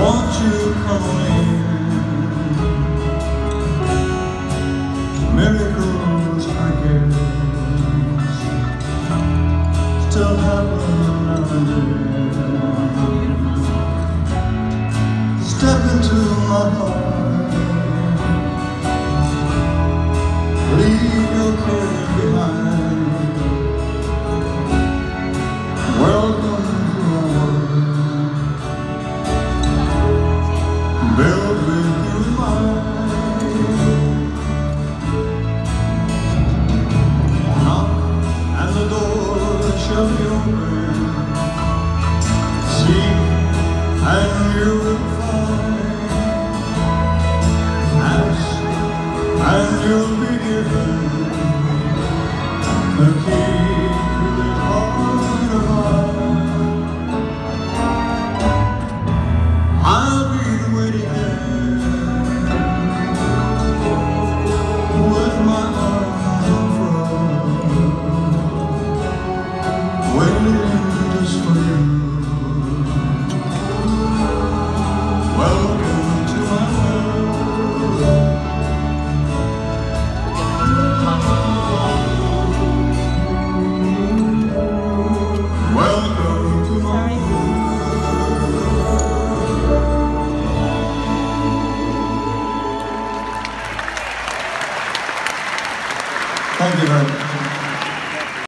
Won't you come on in? Miracles, I guess, still happen now and then. Step into my heart, leave your care behind. Welcome to our world, built with you in mind. Knock and the door shall be open. Seek and you